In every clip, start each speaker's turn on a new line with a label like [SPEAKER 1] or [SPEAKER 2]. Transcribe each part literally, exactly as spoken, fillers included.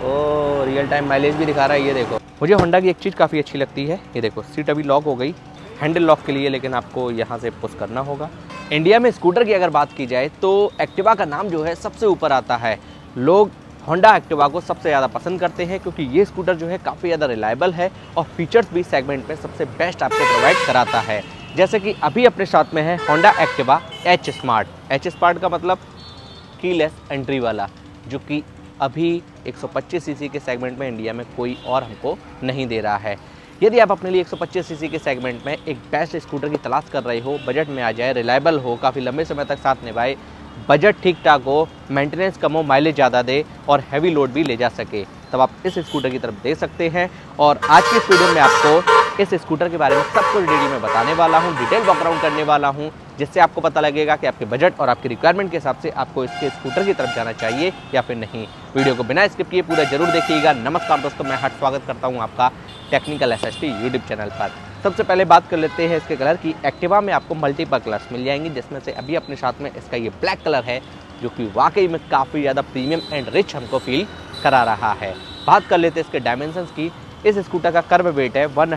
[SPEAKER 1] ओ real time mileage भी दिखा रहा है। ये देखो, मुझे होंडा की एक चीज़ काफ़ी अच्छी लगती है, ये देखो सीट अभी लॉक हो गई हैंडल लॉक के लिए, लेकिन आपको यहाँ से पुश करना होगा। इंडिया में स्कूटर की अगर बात की जाए तो एक्टिवा का नाम जो है सबसे ऊपर आता है। लोग होंडा एक्टिवा को सबसे ज़्यादा पसंद करते हैं क्योंकि ये स्कूटर जो है काफ़ी ज़्यादा रिलायबल है और फीचर्स भी सेगमेंट में सबसे बेस्ट आपको प्रोवाइड कराता है। जैसे कि अभी अपने साथ में है Honda Activa H Smart. H Smart का मतलब कीलेस एंट्री वाला, जो कि अभी एक सौ पच्चीस सीसी के सेगमेंट में इंडिया में कोई और हमको नहीं दे रहा है। यदि आप अपने लिए एक सौ पच्चीस सीसी के सेगमेंट में एक बेस्ट स्कूटर की तलाश कर रहे हो, बजट में आ जाए, रिलायबल हो, काफ़ी लंबे समय तक साथ निभाए, बजट ठीक ठाक हो, मेंटेनेंस कम हो, माइलेज ज़्यादा दे और हैवी लोड भी ले जा सके, तब आप इस स्कूटर की तरफ देख सकते हैं। और आज की इस वीडियो में आपको इस स्कूटर के बारे में सब कुछ डिटेल में बताने वाला हूं, डिटेल वॉकअराउंड करने वाला हूं, जिससे आपको पता लगेगा कि आपके बजट और आपकी रिक्वायरमेंट के हिसाब से आपको इसके स्कूटर की तरफ जाना चाहिए या फिर नहीं। वीडियो को बिना स्किप किए पूरा जरूर देखिएगा। नमस्कार दोस्तों, मैं हार्दिक स्वागत करता हूँ आपका टेक्निकल एसएसटी यूट्यूब चैनल पर। सबसे पहले बात कर लेते हैं इसके कलर की। एक्टिवा में आपको मल्टीपल कलर्स मिल जाएंगे, जिसमें से अभी अपने साथ में इसका ये ब्लैक कलर है, जो कि वाकई में काफ़ी ज़्यादा प्रीमियम एंड रिच हमको फील करा रहा है। बात कर लेते हैं इसके डायमेंशंस की। इस स्कूटर का कर्व वेट है एक सौ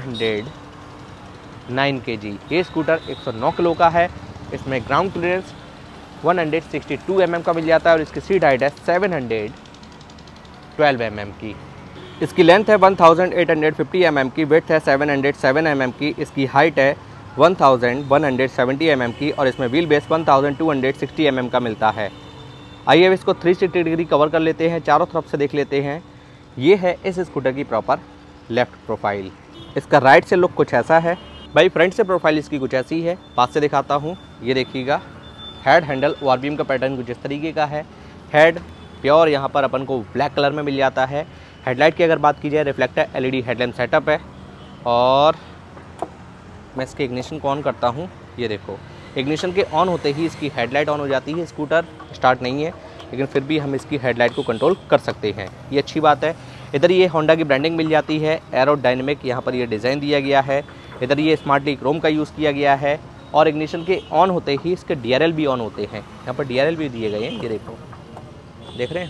[SPEAKER 1] नौ केजी। ये स्कूटर एक सौ नौ किलो का है। इसमें ग्राउंड क्लियरेंस एक सौ बासठ एम एम का मिल जाता है और इसकी सीट हाइट है सात सौ बारह एम एम की। इसकी लेंथ है अठारह सौ पचास एम एम की, विड्थ है सात सौ सात एम एम की, इसकी हाइट है ग्यारह सौ सत्तर एम एम की और इसमें व्हील बेस बारह सौ साठ एम एम का मिलता है। आइए अब इसको तीन सौ साठ डिग्री कवर कर लेते हैं, चारों तरफ से देख लेते हैं। ये है इस स्कूटर की प्रॉपर लेफ्ट प्रोफाइल। इसका राइट से लुक कुछ ऐसा है। भाई फ्रंट से प्रोफाइल इसकी कुछ ऐसी है, पास से दिखाता हूँ। ये देखिएगा, हेड हैंडल वार बीम का पैटर्न कुछ इस तरीके का है। हेड प्योर यहाँ पर अपन को ब्लैक कलर में मिल जाता है। हेडलाइट की अगर बात की जाए, रिफ्लेक्टर एलईडी हेडलैम्प सेटअप है। और मैं इसके इग्निशन को ऑन करता हूँ। ये देखो, इग्निशन के ऑन होते ही इसकी हेडलाइट ऑन हो जाती है। स्कूटर स्टार्ट नहीं है, लेकिन फिर भी हम इसकी हेडलाइट को कंट्रोल कर सकते हैं, ये अच्छी बात है। इधर ये होंडा की ब्रांडिंग मिल जाती है, एरोडायनेमिक यहाँ पर ये डिज़ाइन दिया गया है। इधर ये स्मार्टली क्रोम का यूज़ किया गया है और इग्निशन के ऑन होते ही इसके डी आर एल भी ऑन होते हैं। यहाँ पर डी आर एल भी दिए गए हैं, ये देखो, देख रहे हैं,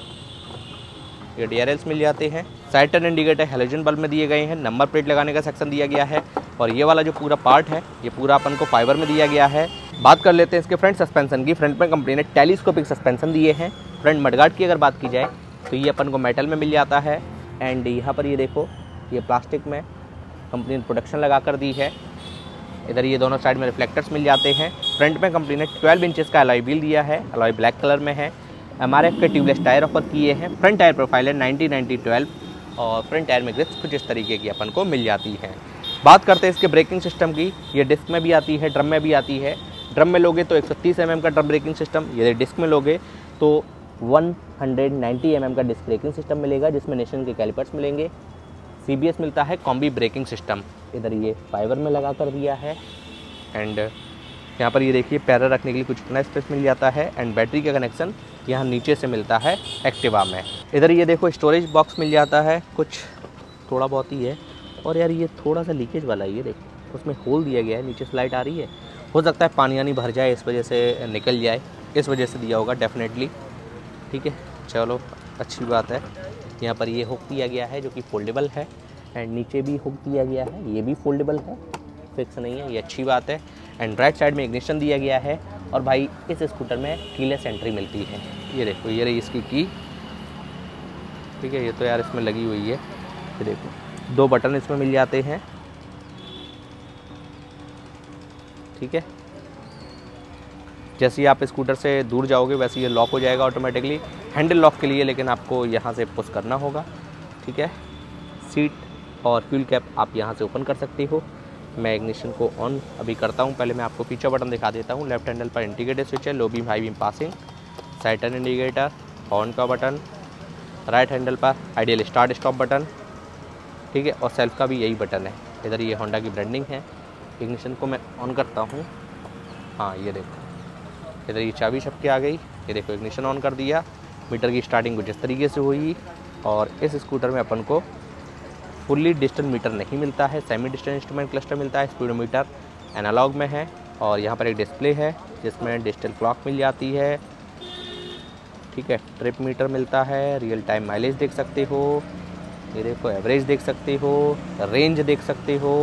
[SPEAKER 1] ये डी आर एल्स मिल जाते हैं। Side turn indicator halogen bulb में दिए गए हैं। नंबर प्लेट लगाने का सेक्शन दिया गया है और ये वाला जो पूरा पार्ट है, ये पूरा अपन को फाइबर में दिया गया है। बात कर लेते हैं इसके फ्रंट सस्पेंशन की। फ्रंट में कंपनी ने टेलीस्कोपिक सस्पेंशन दिए हैं। फ्रंट मडगार्ड की अगर बात की जाए तो ये अपन को मेटल में मिल जाता है एंड यहाँ पर ये देखो, ये प्लास्टिक में कंपनी ने प्रोडक्शन लगा कर दी है। इधर ये दोनों साइड में रिफ्लेक्टर्स मिल जाते हैं। फ्रंट में कंपनी ने बारह इंचेस का अलॉय व्हील दिया है, अलॉय ब्लैक कलर में है। एम आर एफ के ट्यूबलेस टायर ऑफर किए हैं। फ्रंट टायर प्रोफाइल है नाइन्टी नाइन्टी ट्वेल्व और फ्रंट टायर में ग्रिप्स कुछ इस तरीके की अपन को मिल जाती है। बात करते हैं इसके ब्रेकिंग सिस्टम की। ये डिस्क में भी आती है, ड्रम में भी आती है। ड्रम में लोगे तो एक सौ तीस एम एम का ड्रम ब्रेकिंग सिस्टम, यदि डिस्क में लोगे तो एक सौ नब्बे एम एम का डिस्क ब्रेकिंग सिस्टम मिलेगा, जिसमें नेशन के कैलिपर्स मिलेंगे। सी बी एस मिलता है, कॉम्बी ब्रेकिंग सिस्टम इधर ये फाइबर में लगा कर दिया है। एंड यहाँ पर ये देखिए, पैरल रखने के लिए कुछ इतना स्पेस मिल जाता है एंड बैटरी का कनेक्शन यहाँ नीचे से मिलता है एक्टिवा में। इधर ये देखो, स्टोरेज बॉक्स मिल जाता है, कुछ थोड़ा बहुत ही है। और यार ये थोड़ा सा लीकेज वाला है, ये देखो, उसमें होल दिया गया है, नीचे से लाइट आ रही है। हो सकता है पानी यानी भर जाए, इस वजह से निकल जाए, इस वजह से दिया होगा डेफिनेटली। ठीक है, चलो अच्छी बात है। यहाँ पर ये हुक दिया गया है जो कि फोल्डेबल है एंड नीचे भी हुक दिया गया है, ये भी फोल्डेबल है, फिक्स नहीं है, ये अच्छी बात है। एंड राइट साइड में इग्निशन दिया गया है। और भाई इस स्कूटर में कीलेस एंट्री मिलती है। ये देखो, ये रही इसकी की, ठीक है, ये तो यार इसमें लगी हुई है। ये देखो, दो बटन इसमें मिल जाते हैं, ठीक है। जैसे ही आप स्कूटर से दूर जाओगे वैसे ये लॉक हो जाएगा ऑटोमेटिकली। हैंडल लॉक के लिए लेकिन आपको यहाँ से पुश करना होगा, ठीक है। सीट और फ्यूल कैप आप यहाँ से ओपन कर सकते हो। मैं इग्निशन को ऑन अभी करता हूँ। पहले मैं आपको फीचर बटन दिखा देता हूँ। लेफ्ट हैंडल पर इंडिकेटर स्विच है, low beam high beam passing, side turn indicator, horn का बटन, राइट हैंडल पर आइडियल स्टार्ट स्टॉप बटन, ठीक है, और सेल्फ का भी यही बटन है। इधर ये होंडा की ब्रांडिंग है। इग्निशन को मैं ऑन करता हूँ, हाँ ये देखो, इधर ये चाबी छपके आ गई। ये देखो, इग्निशन ऑन कर दिया। मीटर की स्टार्टिंग कुछ इस तरीके से हुई। और इस स्कूटर में अपन को फुल्ली डिजिटल मीटर नहीं मिलता है, सेमी डिजिटल इंस्ट्रूमेंट क्लस्टर मिलता है। स्पीडोमीटर एनालॉग में है और यहाँ पर एक डिस्प्ले है जिसमें डिजिटल क्लॉक मिल जाती है, ठीक है। ट्रिप मीटर मिलता है, रियल टाइम माइलेज देख सकते हो, ये देखो एवरेज देख सकते हो, रेंज देख सकते हो,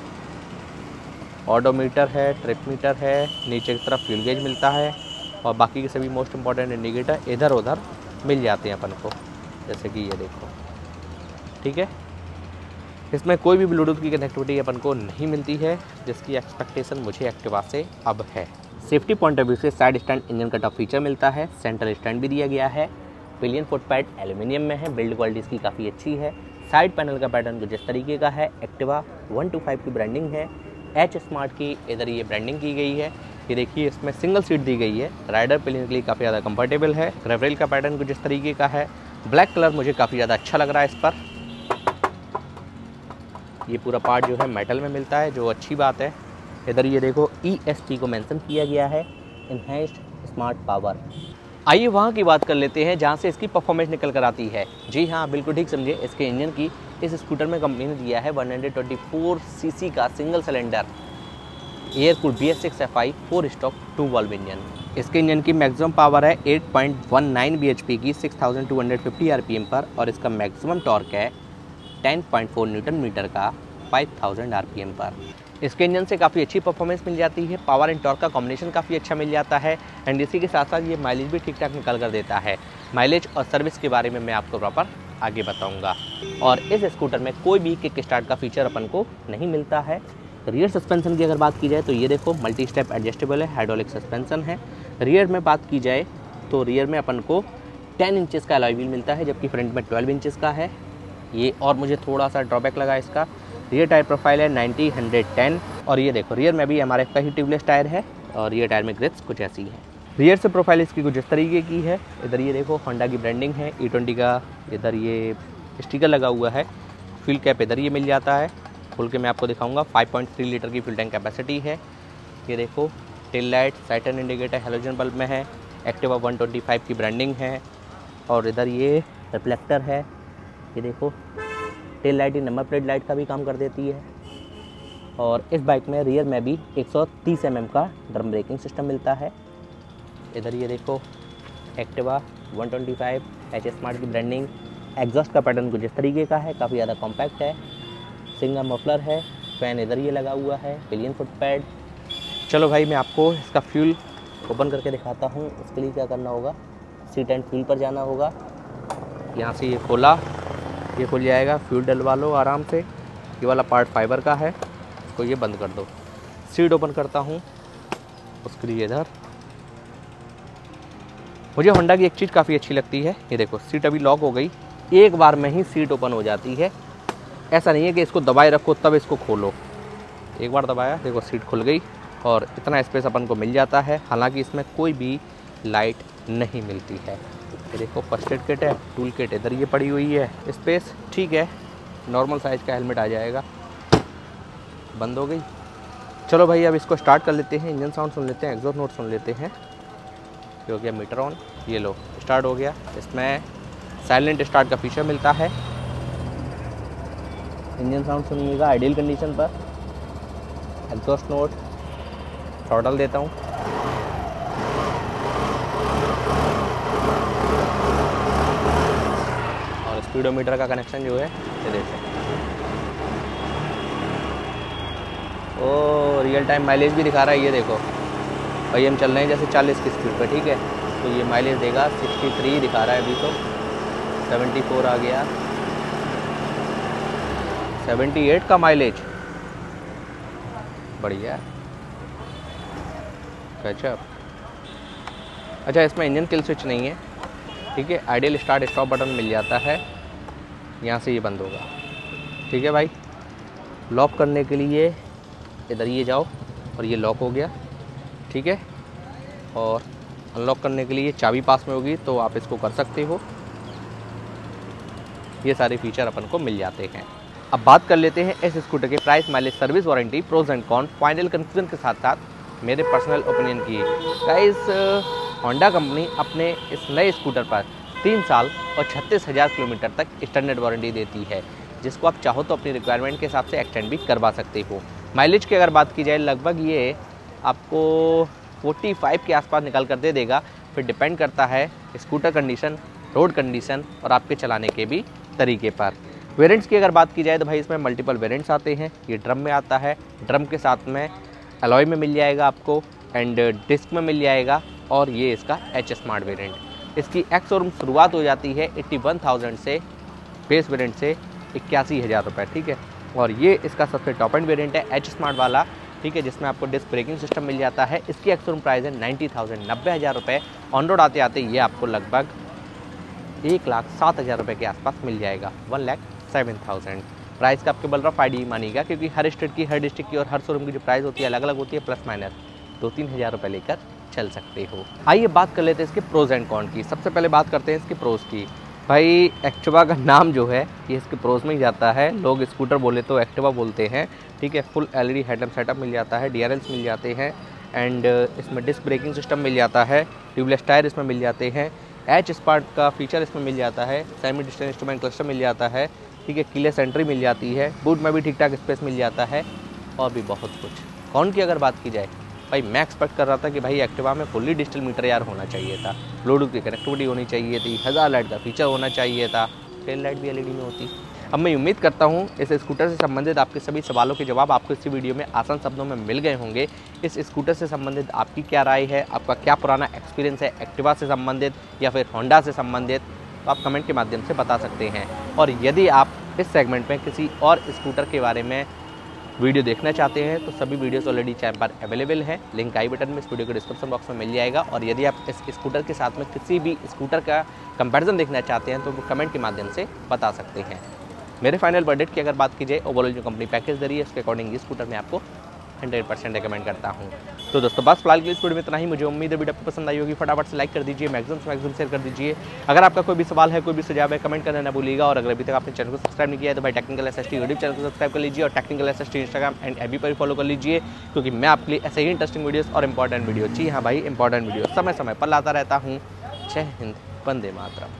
[SPEAKER 1] ऑडोमीटर है, ट्रिप मीटर है, नीचे की तरफ फ्यूल गेज मिलता है और बाकी के सभी मोस्ट इम्पॉर्टेंट इंडिकेटर इधर उधर मिल जाते हैं अपन को, जैसे कि ये देखो, ठीक है। इसमें कोई भी ब्लूटूथ की कनेक्टिविटी अपन को नहीं मिलती है, जिसकी एक्सपेक्टेशन मुझे एक्टिवा से अब है। सेफ्टी पॉइंट ऑफ व्यू से साइड स्टैंड इंजन का टॉप फीचर मिलता है, सेंटर स्टैंड भी दिया गया है, पिलियन फुट पैड एल्यूमिनियम में है, बिल्ड क्वालिटी इसकी काफ़ी अच्छी है। साइड पैनल का पैटर्न कुछ इस तरीके का है, एक्टिवा वन टू फाइव की ब्रांडिंग है, एच स्मार्ट की इधर ये ब्रांडिंग की गई है। ये देखिए इसमें सिंगल सीट दी गई है, राइडर पिलियन के लिए काफ़ी ज़्यादा कंफर्टेबल है। ग्रेवरेल का पैटर्न कुछ इस तरीके का है, ब्लैक कलर मुझे काफ़ी ज़्यादा अच्छा लग रहा है इस पर। ये पूरा पार्ट जो है मेटल में मिलता है, जो अच्छी बात है। इधर ये देखो ई एस टी को मेंशन किया गया है, इन्हेंस्ड स्मार्ट पावर। आइए वहाँ की बात कर लेते हैं जहाँ से इसकी परफॉर्मेंस निकल कर आती है। जी हाँ, बिल्कुल ठीक समझे, इसके इंजन की इस स्कूटर में कंपनी ने दिया है वन ट्वेंटी फोर सीसी का single cylinder air cooled B S six F I four stock two valve engine. इसके इंजन की मैक्सिमम पावर है eight point one nine B H P की six thousand two hundred fifty R P M पर, और इसका maximum torque है ten point four newton metre का five thousand R P M पर। इसके इंजन से काफ़ी अच्छी परफॉर्मेंस मिल जाती है, पावर एंड टॉर्क का कॉम्बिनेशन काफ़ी अच्छा मिल जाता है, एंड इसी के साथ साथ ये माइलेज भी ठीक ठाक निकल कर देता है। माइलेज और सर्विस के बारे में मैं आपको प्रॉपर आगे बताऊंगा। और इस स्कूटर में कोई भी किक स्टार्ट का फीचर अपन को नहीं मिलता है। रियर सस्पेंशन की अगर बात की जाए तो ये देखो मल्टी स्टेप एडजस्टेबल है, हाइड्रोलिक सस्पेंशन है। रियर में बात की जाए तो रियर में अपन को टेन इंचेस का अलॉय व्हील मिलता है, जबकि फ्रंट में ट्वेल्व इंचेस का है ये। और मुझे थोड़ा सा ड्रॉबैक लगा इसका, रियर टायर प्रोफाइल है नाइंटी हंड्रेड टेन, और ये देखो रियर में भी एम आर एफ का ही ट्यूबलेस टायर है, और रियर टायर में ग्रिप्स कुछ ऐसी है। रियर से प्रोफाइल इसकी कुछ इस तरीके की है। इधर ये देखो होंडा की ब्रांडिंग है, ई ट्वेंटी का इधर ये स्टिकर लगा हुआ है। फ्यूल कैप इधर ये मिल जाता है, खोल के मैं आपको दिखाऊंगा। फाइव पॉइंट थ्री लीटर की फ्यूल टैंक कैपेसिटी है। ये देखो tail light, side turn indicator halogen bulb में है, एक्टिवा वन ट्वेंटी फाइव की ब्रांडिंग है, और इधर ये रिफ्लेक्टर है। ये देखो टेल लाइट ही नंबर प्लेट लाइट का भी काम कर देती है। और इस बाइक में रियर में भी एक सौ तीस एम एम का ड्रम ब्रेकिंग सिस्टम मिलता है। इधर ये देखो Activa one twenty five H Smart की ब्रांडिंग। एग्जॉस्ट का पैटर्न कुछ इस तरीके का है, काफ़ी ज़्यादा कॉम्पैक्ट है। सिंगल मफलर है, फैन इधर ये लगा हुआ है, पिलियन फुट पैड। चलो भाई मैं आपको इसका फ्यूल ओपन करके दिखाता हूँ। उसके लिए क्या करना होगा, सीट एंड फ्यूल पर जाना होगा। यहाँ से ये खोला, ये खुल जाएगा, फ्यूल डलवा लो आराम से। ये वाला पार्ट फाइबर का है, इसको ये बंद कर दो। सीट ओपन करता हूँ, उसके लिए इधर मुझे होंडा की एक चीज़ काफ़ी अच्छी लगती है। ये देखो सीट अभी लॉक हो गई, एक बार में ही सीट ओपन हो जाती है। ऐसा नहीं है कि इसको दबाए रखो तब इसको खोलो, एक बार दबाया देखो सीट खुल गई, और इतना स्पेस अपन को मिल जाता है। हालांकि इसमें कोई भी लाइट नहीं मिलती है। ये देखो फर्स्ट एड किट है, टूल किट इधर ये पड़ी हुई है। स्पेस ठीक है, नॉर्मल साइज़ का हेलमेट आ जाएगा। बंद हो गई। चलो भाई अब इसको स्टार्ट कर लेते हैं, इंजन साउंड सुन लेते हैं, एग्जॉस्ट नोट सुन लेते हैं। ये हो गया मीटर ऑन, ये लो स्टार्ट हो गया। इसमें साइलेंट स्टार्ट का फीचर मिलता है। इंजन साउंड सुनिएगा आइडियल कंडीशन पर। एग्जॉस्ट नोट, थ्रॉटल देता हूँ। और स्पीडोमीटर का कनेक्शन जो है ये देखो, ओ रियल टाइम माइलेज भी दिखा रहा है। ये देखो भाई हम चल रहे हैं जैसे चालीस की स्पीड पर, ठीक है, तो ये माइलेज देगा सिक्सटी थ्री दिखा रहा है अभी, तो सेवेंटी फोर आ गया, सेवेंटी एट का माइलेज, बढ़िया गजब। अच्छा इसमें इंजन किल स्विच नहीं है, ठीक है, आइडियल स्टार्ट स्टॉप बटन मिल जाता है, यहाँ से ये बंद होगा, ठीक है भाई। लॉक करने के लिए इधर ये जाओ और ये लॉक हो गया, ठीक है, और अनलॉक करने के लिए चाबी पास में होगी तो आप इसको कर सकते हो। ये सारे फीचर अपन को मिल जाते हैं। अब बात कर लेते हैं इस स्कूटर के price, mileage, service warranty, pros and con, final conclusion के साथ साथ मेरे पर्सनल ओपिनियन की। गाइस होंडा कंपनी अपने इस नए स्कूटर पर तीन साल और छत्तीस हज़ार किलोमीटर तक स्टैंडर्ड वारंटी देती है, जिसको आप चाहो तो अपनी रिक्वायरमेंट के हिसाब से एक्सटेंड भी करवा सकते हो। माइलेज की अगर बात की जाए लगभग ये आपको पैंतालीस के आसपास निकाल कर दे देगा। फिर डिपेंड करता है स्कूटर कंडीशन, रोड कंडीशन और आपके चलाने के भी तरीके पर। वेरिएंट्स की अगर बात की जाए तो भाई इसमें मल्टीपल वेरिएंट्स आते हैं। ये ड्रम में आता है, ड्रम के साथ में अलॉय में मिल जाएगा आपको एंड डिस्क में मिल जाएगा, और ये इसका एच स्मार्ट वेरिएंट। इसकी एक्स शोरूम शुरुआत हो जाती है इक्यासी हज़ार से, बेस वेरिएंट से इक्यासी हज़ार रुपये, ठीक है। और ये इसका सबसे टॉप एंड वेरिएंट है एच स्मार्ट वाला, ठीक है, जिसमें आपको डिस्क ब्रेकिंग सिस्टम मिल जाता है। इसकी एक्स शोरूम प्राइस है नाइन्टी थाउजेंड, नब्बे हज़ार रुपये। ऑन रोड आते आते ये आपको लगभग एक लाख सात हज़ार रुपये के आसपास मिल जाएगा, one lakh seven thousand. Price का आपके बल रहा फाइव डी मानिएगा, क्योंकि हर स्टेट की, हर डिस्ट्रिक्ट की और हर शोरूम की जो प्राइस होती है अलग अलग होती है, प्लस माइनस दो तीन हज़ार रुपये लेकर चल सकते हो। आइए बात कर लेते हैं इसके प्रोज एंड कॉन की। सबसे पहले बात करते हैं इसके प्रोज की। भाई एक्टिवा का नाम जो है ये इसके प्रोज में ही जाता है। लोग स्कूटर बोले तो एक्टिवा बोलते हैं, ठीक है। फुल एलईडी हेडलैम्प सेटअप मिल जाता है, डीआरएल्स मिल जाते हैं एंड इसमें डिस्क ब्रेकिंग सिस्टम मिल जाता है, ट्यूबलेस टायर इसमें मिल जाते हैं, एच स्पार्ट का फीचर इसमें मिल जाता है, सेमी डिस्टेंस इंस्ट्रूमेंट क्लस्टर मिल जाता है, ठीक है। कीलेस एंट्री मिल जाती है, बूट में भी ठीक ठाक स्पेस मिल जाता है और भी बहुत कुछ। कौन की अगर बात की जाए भाई, मैं एक्सपेक्ट कर रहा था कि भाई एक्टिवा में फुल्ली डिजिटल मीटर यार होना चाहिए था, ब्लूटूथ की कनेक्टिविटी होनी चाहिए थी, हज़ार लाइट का फीचर होना चाहिए था, टेल लाइट भी एलईडी में होती। अब मैं उम्मीद करता हूँ इस स्कूटर से संबंधित आपके सभी सवालों के जवाब आपको इस वीडियो में आसान शब्दों में मिल गए होंगे। इस स्कूटर से संबंधित आपकी क्या राय है, आपका क्या पुराना एक्सपीरियंस है एक्टिवा से संबंधित या फिर होंडा से संबंधित, तो आप कमेंट के माध्यम से बता सकते हैं। और यदि आप इस सेगमेंट में किसी और स्कूटर के बारे में वीडियो देखना चाहते हैं तो सभी वीडियोस ऑलरेडी चैनल पर अवेलेबल है, लिंक आई बटन में इस वीडियो के डिस्क्रिप्शन बॉक्स में मिल जाएगा। और यदि आप इस स्कूटर के साथ में किसी भी स्कूटर का कंपैरिजन देखना चाहते हैं तो वो कमेंट के माध्यम से बता सकते हैं। मेरे फाइनल बजट की अगर बात की जाए, ओवरऑल जो कंपनी पैकेज दे रही है उसके अकॉर्डिंग ये स्कूटर मैं आपको हंड्रेड परसेंट रिकमेंड करता हूँ। तो दोस्तों बस फिलहाल के लिए इस वीडियो में इतना ही। मुझे उम्मीद है वीडियो आपको पसंद आई होगी। फटाफट से लाइक कर दीजिए, मैक्सिमम से मैक्सिमम शेयर कर दीजिए। अगर आपका कोई भी सवाल है, कोई भी सुझाव है, कमेंट करना ना भूलिएगा। और अगर अभी तक आपने चैनल को सब्सक्राइब नहीं किया है तो भाई टेक्निकल एसएसटी यूट्यूब चैनल को सब्सक्राइब कर लीजिए और टेक्निकल एसएसटी इंस्टाग्राम एंड एबी पर फॉलो कर लीजिए, क्योंकि मैं आपके लिए ऐसे ही इंटरेस्टिंग वीडियोस और इंपॉर्टेंट वीडियो, जी हाँ भाई इंपॉर्टेंट वीडियो समय समय पर लाता रहता हूँ। जय हिंद, वंदे मातरम।